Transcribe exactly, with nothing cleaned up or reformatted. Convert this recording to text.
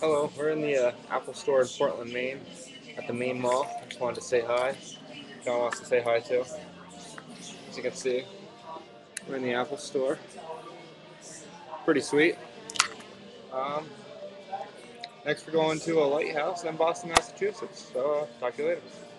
Hello, we're in the uh, Apple Store in Portland, Maine, at the main mall. I just wanted to say hi. John wants to say hi too. As you can see, we're in the Apple Store. Pretty sweet. Um, next, we're going to a lighthouse in Boston, Massachusetts. So, uh, talk to you later.